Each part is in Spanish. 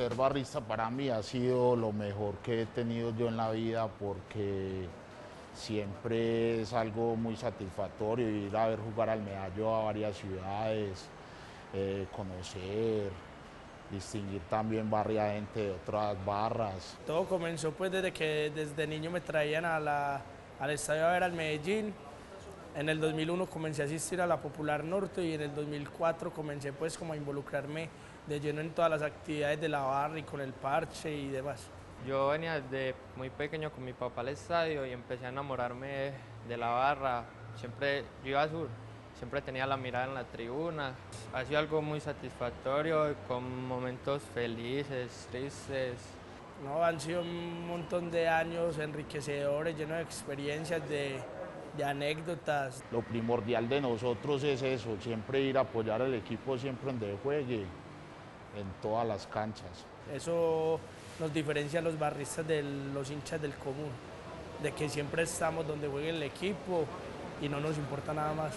ser barrista para mí ha sido lo mejor que he tenido yo en la vida porque siempre es algo muy satisfactorio ir a ver jugar al Medallo a varias ciudades, conocer, distinguir también barria gente de otras barras. Todo comenzó pues desde que desde niño me traían al estadio a ver al Medellín. En el 2001 comencé a asistir a la Popular Norte y en el 2004 comencé pues como a involucrarme de lleno en todas las actividades de la barra y con el parche y demás. Yo venía desde muy pequeño con mi papá al estadio y empecé a enamorarme de la barra. Siempre, yo iba a sur, siempre tenía la mirada en la tribuna. Ha sido algo muy satisfactorio, con momentos felices, tristes. No, han sido un montón de años enriquecedores, llenos de experiencias, de anécdotas. Lo primordial de nosotros es eso, siempre ir a apoyar al equipo siempre donde juegue, en todas las canchas. Eso nos diferencia a los barristas de los hinchas del común, de que siempre estamos donde juegue el equipo y no nos importa nada más.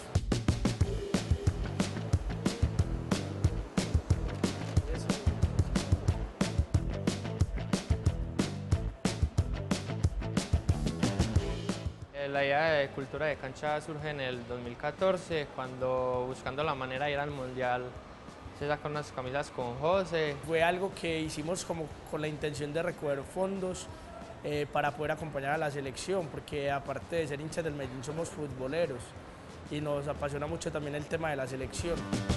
La idea de cultura de cancha surge en el 2014, cuando buscando la manera de ir al mundial se sacan unas camisas con José. Fue algo que hicimos como con la intención de recoger fondos para poder acompañar a la selección, porque aparte de ser hinchas del Medellín somos futboleros y nos apasiona mucho también el tema de la selección.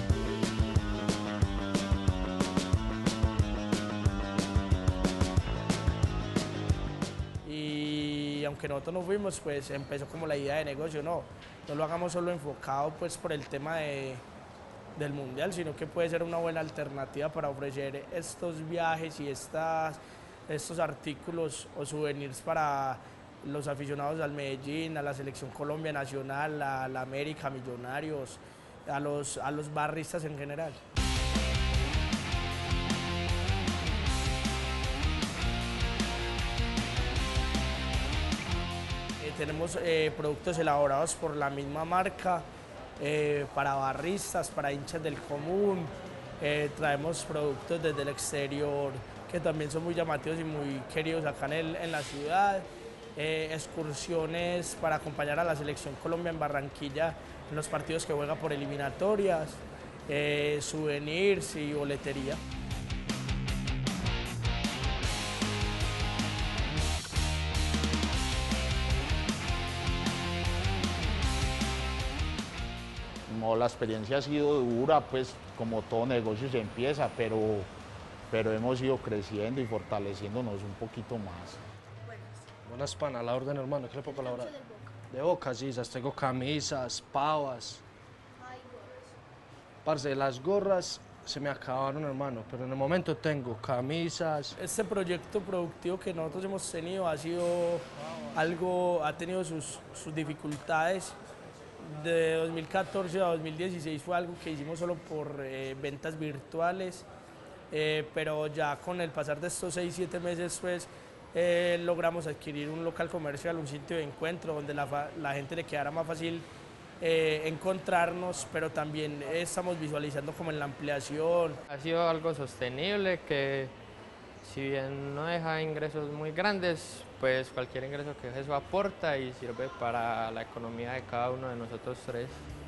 Y aunque nosotros no fuimos, pues empezó como la idea de negocio, no lo hagamos solo enfocado pues por el tema del mundial, sino que puede ser una buena alternativa para ofrecer estos viajes y estos artículos o souvenirs para los aficionados al Medellín, a la Selección Colombia Nacional, a la América, Millonarios, a los barristas en general. Tenemos productos elaborados por la misma marca, para barristas, para hinchas del común. Traemos productos desde el exterior que también son muy llamativos y muy queridos acá en la ciudad. Excursiones para acompañar a la Selección Colombia en Barranquilla en los partidos que juega por eliminatorias, souvenirs y boletería. No, la experiencia ha sido dura, pues como todo negocio se empieza, pero hemos ido creciendo y fortaleciéndonos un poquito más. Buenas pana, a la orden hermano, ¿qué le puedo colaborar? De Boca, sí, tengo camisas, pavas. Parce, las gorras se me acabaron hermano, pero en el momento tengo camisas. Este proyecto productivo que nosotros hemos tenido ha tenido sus dificultades. De 2014 a 2016 fue algo que hicimos solo por ventas virtuales, pero ya con el pasar de estos 6-7 meses pues logramos adquirir un local comercial, un sitio de encuentro donde la gente le quedara más fácil encontrarnos, pero también estamos visualizando como en la ampliación. Ha sido algo sostenible que, si bien no deja ingresos muy grandes, pues cualquier ingreso que eso aporta y sirve para la economía de cada uno de nosotros tres.